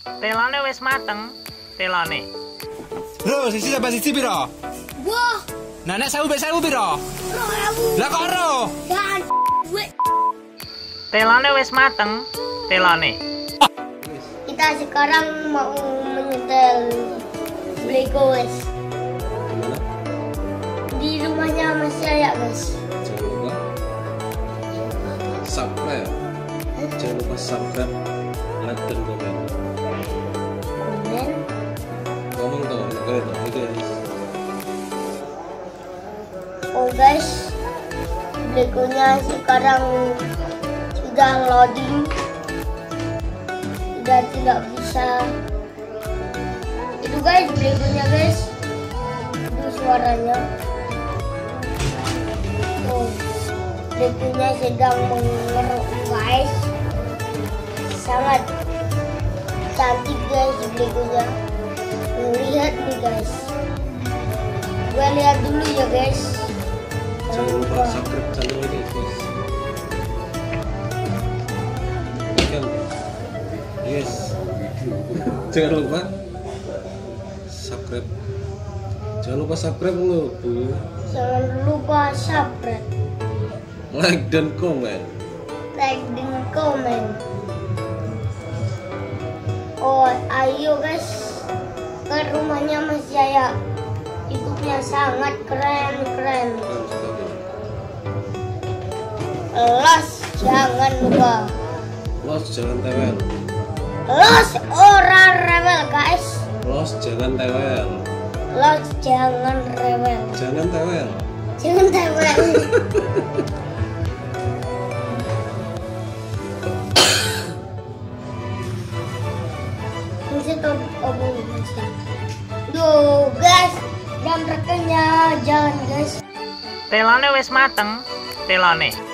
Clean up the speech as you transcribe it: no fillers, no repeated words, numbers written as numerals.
Telane wis mateng, telane. Bro, sisi tambah sisi piro? Wah, Nah, nek 1000 piro? 2.000. Lah kok ero? Dan duit. Telane wis mateng, telane. Kita sekarang mau menyetel Lego guys. Di rumahnya Mas Yaya guys. Jangan lupa subscribe. Jangan lupa subscribe, like dan komen. Komen. Ngomong dong, kalian dong, guys. Oh guys, Legonya sekarang sudah loading. Sudah tidak bisa. Itu guys, Legonya guys. Itu suaranya. Oh, Legonya sedang mengeruk guys. Sangat cantik guys Legonya. Lihat nih guys. Gue lihat dulu ya guys. Jangan lupa subscribe channel ini guys. Kan? Yes. Jangan lupa subscribe. Jangan lupa subscribe lo, Bu. Jangan lupa subscribe, Like dan komen. like dan komen. Oh, ayo guys ke rumahnya Mas Yaya. Hidupnya sangat keren. Los, jangan lupa. Los jangan tewel. Los orang rewel guys. Los jangan tewel. Los jangan rewel. Jangan tewel. Jangan rewel. Mesti tuh obong mesti. Duh guys, jam rekennya jalan guys. Telane wis mateng, telane.